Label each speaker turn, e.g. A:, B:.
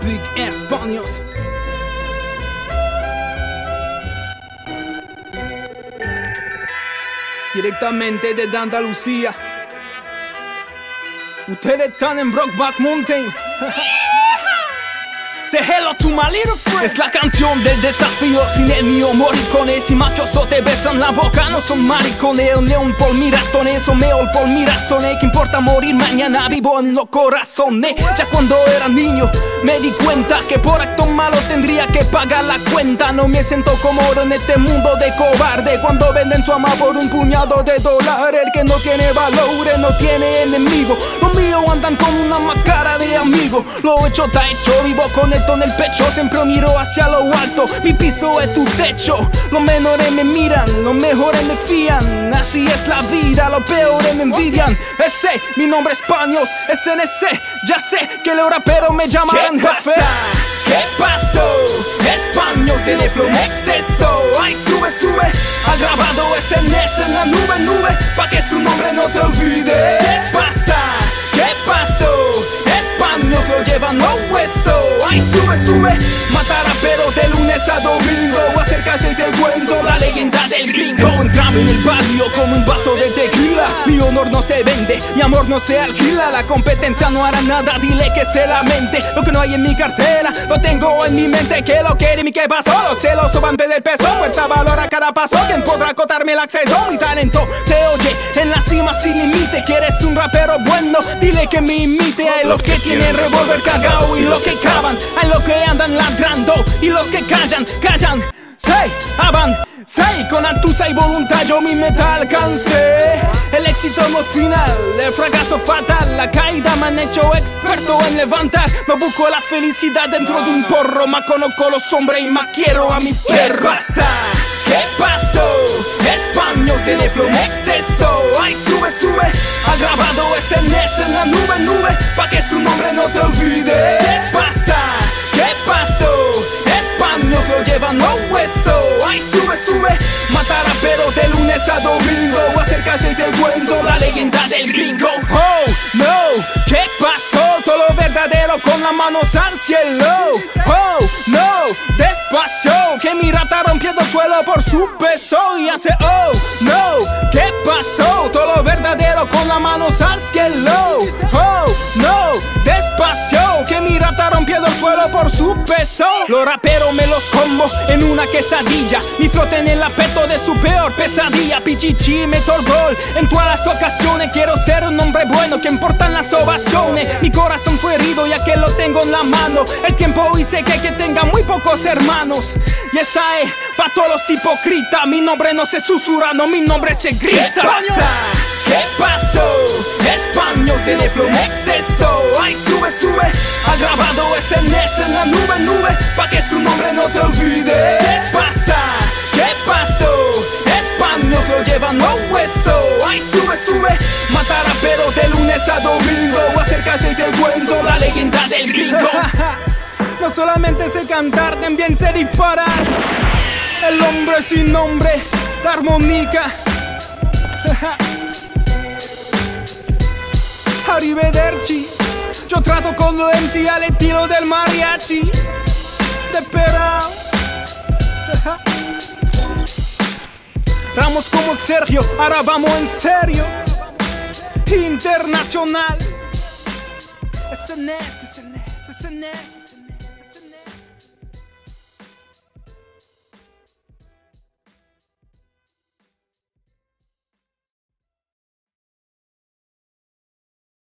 A: Big Españos. Directamente desde Andalucía. Ustedes están en Brokeback Mountain. Say hello to my little friend. Es la canción del desafío. Sin el mío moricones y mafioso te besan la boca. No son maricones, un león por mi ratones o meol por mi razones. ¿Qué importa morir mañana? Vivo en los corazones. Ya cuando era niño me di cuenta que por acto malo tendría que pagar la cuenta. No me siento cómodo en este mundo de cobarde. Cuando venden su alma por un puñado de dólares. El que no tiene valores no tiene enemigo. Los míos andan con una máscara de amigo. Lo hecho está hecho, vivo con esto en el pecho. Siempre miro hacia lo alto, mi piso es tu techo. Los menores me miran, los mejores me fían. Así es la vida, los peores me envidian. Ese, mi nombre es Paños, SNC. Ya sé que los raperos me llamarán jefe. ¿Qué pasó? Español tiene flow en exceso. Ay, sube, sube. Ha grabado SNS en la nube, pa' que su nombre no te olvide. ¿Qué pasa? ¿Qué pasó? Español que lo llevan los huesos. Ay, sube, sube. Mata raperos de lunes a domingo. Acércate y te cuento la leyenda del gringo. Entraba en el barrio con un vaso de tequila. Mi honor no se vende, mi amor no se alquila. La competencia no hará nada, dile que se lamente. Lo que no hay en mi cartera, lo tengo en mi mente. Que lo quiere y qué pasó, los celosos van a perder peso. Fuerza, valor a cada paso, ¿quién podrá acotarme el acceso? Mi talento se oye en la cima sin límite. ¿Quieres un rapero bueno? Dile que me imite. Hay los que tienen revólver cargado y los que cavan. Hay los que andan ladrando y los que callan, callan. Say, avancé, con altuza y voluntad yo mi meta alcancé. El éxito no es final, el fracaso fatal. La caída me han hecho experto en levantar. No busco la felicidad dentro de un porro. Más conozco los hombres y más quiero a mi perro. ¿Qué pasa? ¿Qué pasó? Español tiene flow en exceso. Ay, sube, sube. Ha grabado SNS en la nube, pa' que su nombre no te olvide. ¿Qué pasa? ¿Qué pasó? Español que lo llevan los huesos. Ay, sube, sube. Mata raperos de lunes a domingo. Acércate y te cuento la leyenda del gringo. Oh, no, ¿qué pasó? Todo lo verdadero con las manos al cielo. Oh, no, despacio, que mi rata rompiendo el suelo por su peso. Y hace oh, no, ¿qué pasó? Todo lo verdadero con las manos al cielo. Oh, no, despacio, que mi rata rompiendo el suelo por su peso. Los raperos me los como en una quesadilla. Mi flote en el apeto de su peor pesadilla. Pichichi, meto el gol en todas las ocasiones. Quiero ser un hombre bueno, que importan las ovaciones. Mi corazón fue herido ya que lo tengo en la mano. El tiempo hice que tenga muy pocos hermanos. Y esa es pa' todos los hipócritas. Mi nombre no se susurra, no, mi nombre se grita. ¿Qué pasa? ¿Qué pasó? Español tiene flow en exceso. Ay, sube, sube. Ha grabado SNS en la nube, pa' que su nombre no te olvide. ¿Qué pasa? ¿Qué pasó? Español que lo llevan los huesos. Ay, sube, sube. Mata raperos de lunes a domingo. Acércate y te cuento la leyenda del gringo. No solamente sé cantar, también sé disparar. El hombre sin nombre, la armónica. Arrivederci. Yo trato con los MC al estilo del mariachi. Desesperado. Ramos como Sergio, ahora vamos en serio. Internacional. SNS.